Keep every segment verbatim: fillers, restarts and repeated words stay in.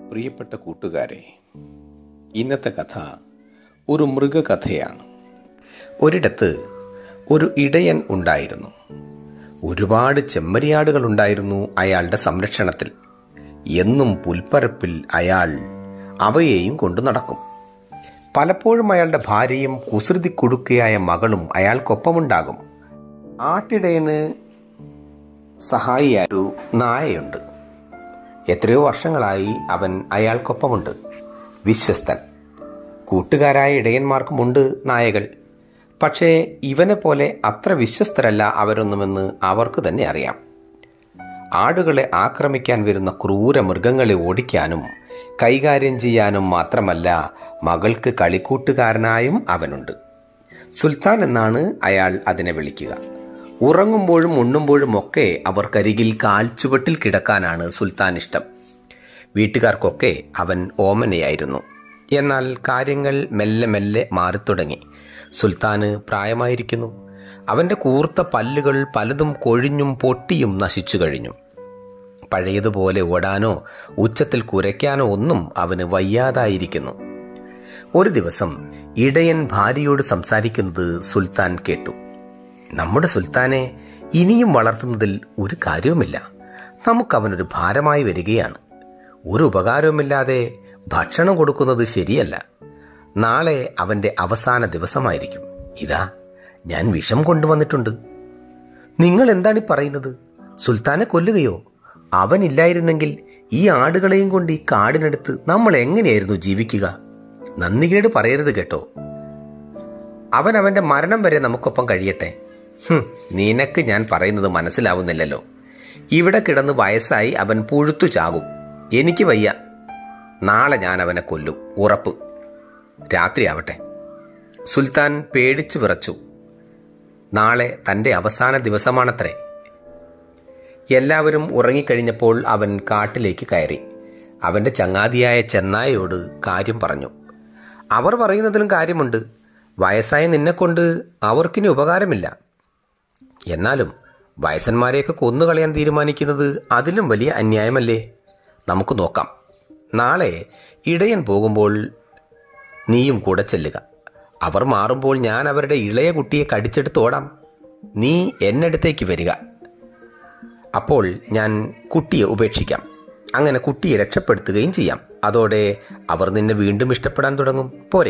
പ്രിയപ്പെട്ട കൂട്ടുകാരെ, ഇന്നത്തെ കഥ ഒരു മൃഗകഥയാണ്. ഒരിടത്ത് ഒരു ഇടയൻ ഉണ്ടായിരുന്നു. ഒരുപാട് ചെമ്മരിയാടുകൾ ഉണ്ടായിരുന്നു അയാളുടെ സംരക്ഷണത്തിൽ. എന്നും പുൽപ്പരപ്പിൽ അയാൾ അവയെയും കൊണ്ടു നടക്കും. പലപ്പോഴും അയാളുടെ ഭാര്യയും കുസൃതി കുടുക്കയായ മകളും അയാൾക്കൊപ്പമുണ്ടാകും. ആട്ടിടയന് സഹായിയായൊരു നായയുണ്ട്. എത്രയോ വർഷങ്ങളായി അവൻ അയാൾക്കൊപ്പമുണ്ട്. വിശ്വസ്തൻ. കൂട്ടുകാരായ ഇടയന്മാർക്കുമുണ്ട് നായകൾ. പക്ഷേ ഇവനെ പോലെ അത്ര വിശ്വസ്തരല്ല അവരൊന്നുമെന്ന് അവർക്ക് തന്നെ അറിയാം. ആടുകളെ ആക്രമിക്കാൻ വരുന്ന ക്രൂര മൃഗങ്ങളെ ഓടിക്കാനും കൈകാര്യം ചെയ്യാനും മാത്രമല്ല, മകൾക്ക് കളിക്കൂട്ടുകാരനായും അവനുണ്ട്. സുൽത്താൻ എന്നാണ് അയാൾ അതിനെ വിളിക്കുക. ഉറങ്ങുമ്പോഴും ഉണ്ണുമ്പോഴും ഒക്കെ അവർക്കരികിൽ കാൽച്ചുവട്ടിൽ കിടക്കാനാണ് സുൽത്താൻ ഇഷ്ടം. വീട്ടുകാർക്കൊക്കെ അവൻ ഓമനയായിരുന്നു. എന്നാൽ കാര്യങ്ങൾ മെല്ലെ മെല്ലെ മാറിത്തുടങ്ങി. സുൽത്താന് പ്രായമായിരിക്കുന്നു. അവൻ്റെ കൂർത്ത പല്ലുകൾ പലതും കൊഴിഞ്ഞും പൊട്ടിയും നശിച്ചു കഴിഞ്ഞു. പഴയതുപോലെ ഓടാനോ ഉച്ചത്തിൽ കുരയ്ക്കാനോ ഒന്നും അവന് വയ്യാതായിരിക്കുന്നു. ഒരു ദിവസം ഇടയൻ ഭാര്യയോട് സംസാരിക്കുന്നത് സുൽത്താൻ കേട്ടു. നമ്മുടെ സുൽത്താനെ ഇനിയും വളർത്തുന്നതിൽ ഒരു കാര്യവുമില്ല. നമുക്കവനൊരു ഭാരമായി വരികയാണ്. ഒരു ഉപകാരവുമില്ലാതെ ഭക്ഷണം കൊടുക്കുന്നത് ശരിയല്ല. നാളെ അവൻ്റെ അവസാന ദിവസമായിരിക്കും. ഇതാ, ഞാൻ വിഷം കൊണ്ടുവന്നിട്ടുണ്ട്. നിങ്ങൾ എന്താണ് ഈ പറയുന്നത്? സുൽത്താനെ കൊല്ലുകയോ? അവനില്ലായിരുന്നെങ്കിൽ ഈ ആടുകളെയും കൊണ്ട് ഈ കാടിനടുത്ത് നമ്മൾ എങ്ങനെയായിരുന്നു ജീവിക്കുക? നന്ദികേട് പറയരുത് കേട്ടോ. അവൻ അവൻ്റെ മരണം വരെ നമുക്കൊപ്പം കഴിയട്ടെ. നിനക്ക് ഞാൻ പറയുന്നത് മനസ്സിലാവുന്നില്ലല്ലോ. ഇവിടെ കിടന്ന് വയസ്സായി അവൻ പുഴുത്തു ചാകും. എനിക്ക് വയ്യ. നാളെ ഞാൻ അവനെ കൊല്ലും, ഉറപ്പ്. രാത്രിയാവട്ടെ. സുൽത്താൻ പേടിച്ചു വിറച്ചു. നാളെ തൻ്റെ അവസാന ദിവസമാണത്രേ. എല്ലാവരും ഉറങ്ങിക്കഴിഞ്ഞപ്പോൾ അവൻ കാട്ടിലേക്ക് കയറി. അവൻ്റെ ചങ്ങാതിയായ ചെന്നായയോട് കാര്യം പറഞ്ഞു. അവർ പറയുന്നതിലും കാര്യമുണ്ട്. വയസ്സായ നിന്നെക്കൊണ്ട് അവർക്കിനി ഉപകാരമില്ല. എന്നാലും വയസ്സന്മാരെയൊക്കെ കൊന്നുകളയാൻ തീരുമാനിക്കുന്നത് അതിലും വലിയ അന്യായമല്ലേ? നമുക്ക് നോക്കാം. നാളെ ഇടയൻ പോകുമ്പോൾ നീയും കൂടെ ചെല്ലുക. അവർ മാറുമ്പോൾ ഞാൻ അവരുടെ ഇളയ കുട്ടിയെ കടിച്ചെടുത്ത് ഓടാം. നീ എന്നടുത്തേക്ക് വരിക. അപ്പോൾ ഞാൻ കുട്ടിയെ ഉപേക്ഷിക്കാം. അങ്ങനെ കുട്ടിയെ രക്ഷപ്പെടുത്തുകയും ചെയ്യാം. അതോടെ അവർ നിന്നെ വീണ്ടും ഇഷ്ടപ്പെടാൻ തുടങ്ങും. പോരെ?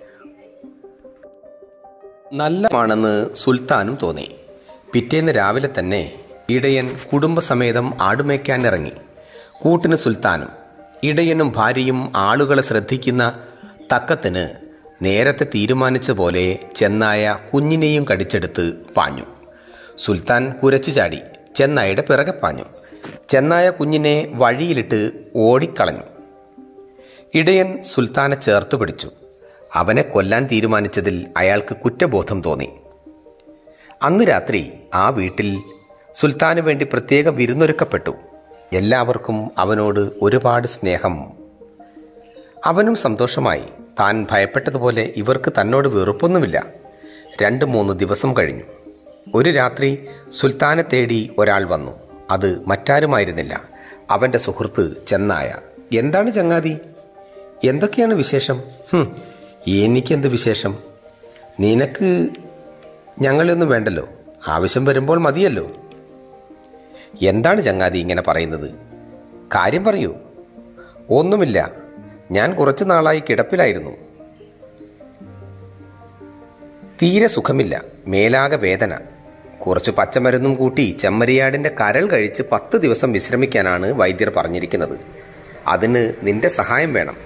നല്ലതാണെന്ന് സുൽത്താനും തോന്നി. പിറ്റേന്ന് രാവിലെ തന്നെ ഇടയൻ കുടുംബസമേതം ആടുമേയ്ക്കാൻ ഇറങ്ങി. കൂട്ടിന് സുൽത്താനും. ഇടയനും ഭാര്യയും ആളുകളെ ശ്രദ്ധിക്കുന്ന തക്കത്തിന് നേരത്തെ തീരുമാനിച്ച പോലെ ചെന്നായ കുഞ്ഞിനെയും കടിച്ചെടുത്ത് പാഞ്ഞു. സുൽത്താൻ കുരച്ചു ചാടി ചെന്നായയുടെ പിറകെ പാഞ്ഞു. ചെന്നായ കുഞ്ഞിനെ വഴിയിലിട്ട് ഓടിക്കളഞ്ഞു. ഇടയൻ സുൽത്താനെ ചേർത്തു പിടിച്ചു. അവനെ കൊല്ലാൻ തീരുമാനിച്ചതിൽ അയാൾക്ക് കുറ്റബോധം തോന്നി. അന്ന് രാത്രി ആ വീട്ടിൽ സുൽത്താന് വേണ്ടി പ്രത്യേക വിരുന്നൊരുക്കപ്പെട്ടു. എല്ലാവർക്കും അവനോട് ഒരുപാട് സ്നേഹം. അവനും സന്തോഷമായി. താൻ ഭയപ്പെട്ടതുപോലെ ഇവർക്ക് തന്നോട് വെറുപ്പൊന്നുമില്ല. രണ്ട് മൂന്ന് ദിവസം കഴിഞ്ഞു. ഒരു രാത്രി സുൽത്താനെ തേടി ഒരാൾ വന്നു. അത് മറ്റാരുമായിരുന്നില്ല, അവൻ്റെ സുഹൃത്ത് ചെന്നായ. എന്താണ് ചങ്ങാതി? എന്തൊക്കെയാണ് വിശേഷം? എനിക്കെന്ത് വിശേഷം? നിനക്ക് ഞങ്ങളൊന്നും വേണ്ടല്ലോ. ആവശ്യം വരുമ്പോൾ മതിയല്ലോ. എന്താണ് ചങ്ങാതി ഇങ്ങനെ പറയുന്നത്? കാര്യം പറയൂ. ഒന്നുമില്ല, ഞാൻ കുറച്ചു നാളായി കിടപ്പിലായിരുന്നു. തീരെ സുഖമില്ല, മേലാകെ വേദന. കുറച്ച് പച്ചമരുന്നും കൂട്ടി ചെമ്മരിയാടിൻ്റെ കരൾ കഴിച്ച് പത്ത് ദിവസം വിശ്രമിക്കാനാണ് വൈദ്യർ പറഞ്ഞിരിക്കുന്നത്. അതിന് നിന്റെ സഹായം വേണം.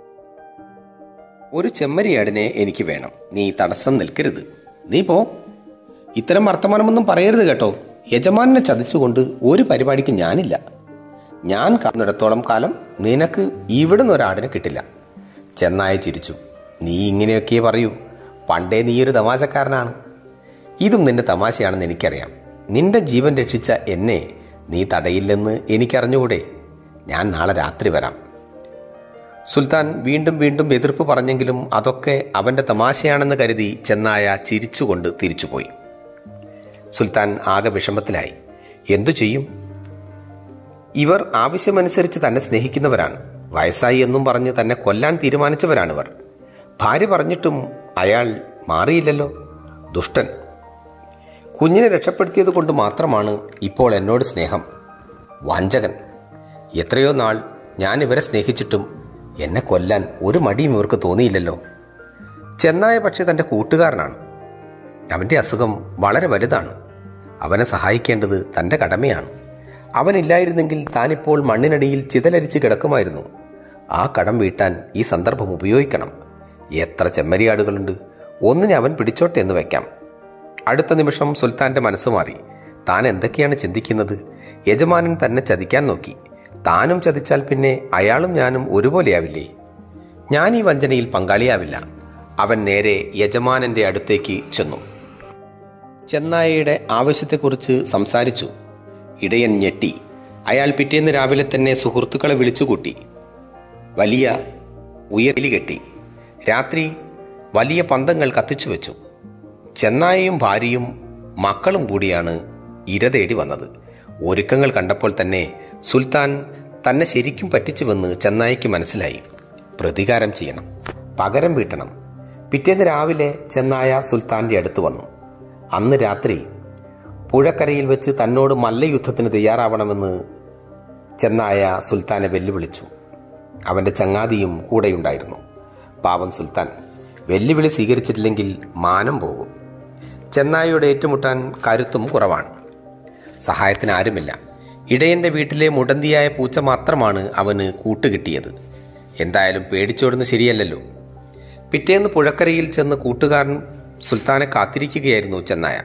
ഒരു ചെമ്മരിയാടിനെ എനിക്ക് വേണം. നീ തടസ്സം നിൽക്കരുത്. നീ പോ. ഇത്തരം വർത്തമാനമൊന്നും പറയരുത് കേട്ടോ. യജമാനെ ചതിച്ചുകൊണ്ട് ഒരു പരിപാടിക്ക് ഞാനില്ല. ഞാൻ കാണുന്നിടത്തോളം കാലം നിനക്ക് ഇവിടുന്ന് ഒരാടിനെ കിട്ടില്ല. ചെന്നായ ചിരിച്ചു. നീ ഇങ്ങനെയൊക്കെ പറയൂ. പണ്ടേ നീയൊരു തമാശക്കാരനാണ്. ഇതും നിന്റെ തമാശയാണെന്ന് എനിക്കറിയാം. നിന്റെ ജീവൻ രക്ഷിച്ച എന്നെ നീ തടയില്ലെന്ന് എനിക്കറിഞ്ഞുകൂടെ? ഞാൻ നാളെ രാത്രി വരാം. സുൽത്താൻ വീണ്ടും വീണ്ടും എതിർപ്പ് പറഞ്ഞെങ്കിലും അതൊക്കെ അവൻ്റെ തമാശയാണെന്ന് കരുതി ചെന്നായ ചിരിച്ചുകൊണ്ട് തിരിച്ചുപോയി. സുൽത്താൻ ആകെ വിഷമത്തിലായി. എന്തു ചെയ്യും? ഇവർ ആവശ്യമനുസരിച്ച് തന്നെ സ്നേഹിക്കുന്നവരാണ്. വയസ്സായി എന്നും പറഞ്ഞ് തന്നെ കൊല്ലാൻ തീരുമാനിച്ചവരാണിവർ. ഭാര്യ പറഞ്ഞിട്ടും അയാൾ മാറിയില്ലല്ലോ. ദുഷ്ടൻ. കുഞ്ഞിനെ രക്ഷപ്പെടുത്തിയത് കൊണ്ട് മാത്രമാണ് ഇപ്പോൾ എന്നോട് സ്നേഹം. വഞ്ചകൻ. എത്രയോ നാൾ ഞാൻ ഇവരെ സ്നേഹിച്ചിട്ടും എന്നെ കൊല്ലാൻ ഒരു മടിയും ഇവർക്ക് തോന്നിയില്ലല്ലോ. ചെന്നായ പക്ഷേ തൻ്റെ കൂട്ടുകാരനാണ്. അവൻ്റെ അസുഖം വളരെ വലുതാണ്. അവനെ സഹായിക്കേണ്ടത് തൻ്റെ കടമയാണ്. അവനില്ലായിരുന്നെങ്കിൽ താനിപ്പോൾ മണ്ണിനടിയിൽ ചിതലരിച്ച് കിടക്കുമായിരുന്നു. ആ കടം വീട്ടാൻ ഈ സന്ദർഭം ഉപയോഗിക്കണം. എത്ര ചെമ്മരിയാടുകളുണ്ട്, ഒന്നിനെ അവൻ പിടിച്ചോട്ടെ എന്ന് വയ്ക്കാം. അടുത്ത നിമിഷം സുൽത്താൻ്റെ മനസ്സ് മാറി. താൻ എന്തൊക്കെയാണ് ചിന്തിക്കുന്നത്? യജമാനൻ തന്നെ ചതിക്കാൻ നോക്കി. താനും ചതിച്ചാൽ പിന്നെ അയാളും ഞാനും ഒരുപോലെയാവില്ലേ? ഞാൻ ഈ വഞ്ചനയിൽ പങ്കാളിയാവില്ല. അവൻ നേരെ യജമാനന്റെ അടുത്തേക്ക് ചെന്നു. ചെന്നായയുടെ ആവശ്യത്തെക്കുറിച്ച് സംസാരിച്ചു. ഇടയൻ ഞെട്ടി. അയാൾ പിറ്റേന്ന് രാവിലെ തന്നെ സുഹൃത്തുക്കളെ വിളിച്ചുകൂട്ടി. വലിയ ഉയർലി കെട്ടി. രാത്രി വലിയ പന്തങ്ങൾ കത്തിച്ചു വെച്ചു. ചെന്നായയും ഭാര്യയും മക്കളും കൂടിയാണ് ഇര തേടി വന്നത്. ഒരുക്കങ്ങൾ കണ്ടപ്പോൾ തന്നെ സുൽത്താൻ തന്നെ ശരിക്കും പറ്റിച്ചുവെന്ന് ചെന്നായിക്ക് മനസ്സിലായി. പ്രതികാരം ചെയ്യണം, പകരം വീട്ടണം. പിറ്റേന്ന് രാവിലെ ചെന്നായ സുൽത്താന്റെ അടുത്ത് വന്നു. അന്ന് രാത്രി പുഴക്കരയിൽ വെച്ച് തന്നോട് മല്ലയുദ്ധത്തിന് തയ്യാറാവണമെന്ന് ചെന്നായ സുൽത്താനെ വെല്ലുവിളിച്ചു. അവന്റെ ചങ്ങാതിയും കൂടെയുണ്ടായിരുന്നു. പാവം സുൽത്താൻ വെല്ലുവിളി സ്വീകരിച്ചിട്ടില്ലെങ്കിൽ മാനം പോകും. ചെന്നായയോട് ഏറ്റുമുട്ടാൻ കരുത്തും കുറവാണ്. സഹായത്തിന് ആരുമില്ല. ഇടയന്റെ വീട്ടിലെ മുടന്തിയായ പൂച്ച മാത്രമാണ് അവന് കൂട്ടുകിട്ടിയത്. എന്തായാലും പേടിച്ചോടുന്നത് ശരിയല്ലല്ലോ. പിറ്റേന്ന് പുഴക്കരയിൽ ചെന്ന് കൂട്ടുകാരൻ സുൽത്താനെ കാത്തിരിക്കുകയായിരുന്നു ചെന്നായ.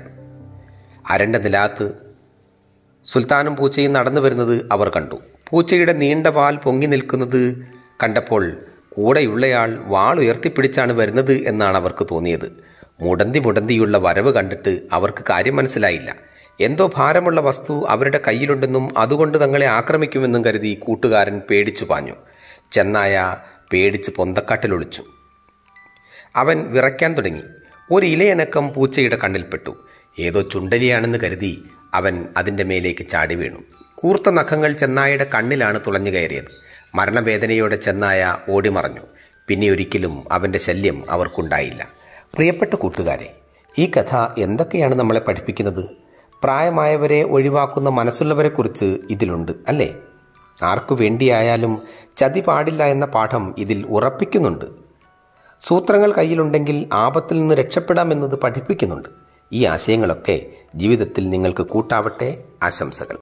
അരണ്ട നിലാത്ത് സുൽത്താനും പൂച്ചയും നടന്നു വരുന്നത് അവർ കണ്ടു. പൂച്ചയുടെ നീണ്ട വാൽ പൊങ്ങി നിൽക്കുന്നത് കണ്ടപ്പോൾ കൂടെയുള്ളയാൾ വാൾ ഉയർത്തിപ്പിടിച്ചാണ് വരുന്നത് എന്നാണ് അവർക്ക് തോന്നിയത്. മുടന്തി മുടന്തിയുള്ള വരവ് കണ്ടിട്ട് അവർക്ക് കാര്യം മനസ്സിലായില്ല. എന്തോ ഭാരമുള്ള വസ്തു അവരുടെ കയ്യിലുണ്ടെന്നും അതുകൊണ്ട് തങ്ങളെ ആക്രമിക്കുമെന്നും കരുതി കൂട്ടുകാരൻ പേടിച്ചു പാഞ്ഞു. ചെന്നായ പേടിച്ച് പൊന്തക്കാട്ടിലൊളിച്ചു. അവൻ വിറയ്ക്കാൻ തുടങ്ങി. ഒരു ഇലയനക്കം പൂച്ചയുടെ കണ്ണിൽപ്പെട്ടു. ഏതോ ചുണ്ടലിയാണെന്ന് കരുതി അവൻ അതിൻ്റെ മേലേക്ക് ചാടി വീണു. കൂർത്ത നഖങ്ങൾ ചെന്നായയുടെ കണ്ണിലാണ് തുളഞ്ഞു കയറിയത്. മരണവേദനയോടെ ചെന്നായ ഓടിമറഞ്ഞു. പിന്നെ ഒരിക്കലും അവൻ്റെ ശല്യം അവർക്കുണ്ടായില്ല. പ്രിയപ്പെട്ട കൂട്ടുകാരെ, ഈ കഥ എന്തൊക്കെയാണ് നമ്മളെ പഠിപ്പിക്കുന്നത്? പ്രായമായവരെ ഒഴിവാക്കുന്ന മനസ്സുള്ളവരെക്കുറിച്ച് ഇതിലുണ്ട് അല്ലേ? ആർക്കു വേണ്ടിയായാലും ചതി പാടില്ല എന്ന പാഠം ഇതിൽ ഉറപ്പിക്കുന്നുണ്ട്. സൂത്രങ്ങൾ കയ്യിലുണ്ടെങ്കിൽ ആപത്തിൽ നിന്ന് രക്ഷപ്പെടാമെന്നത് പഠിപ്പിക്കുന്നുണ്ട്. ഈ ആശയങ്ങളൊക്കെ ജീവിതത്തിൽ നിങ്ങൾക്ക് കൂട്ടാവട്ടെ. ആശംസകൾ.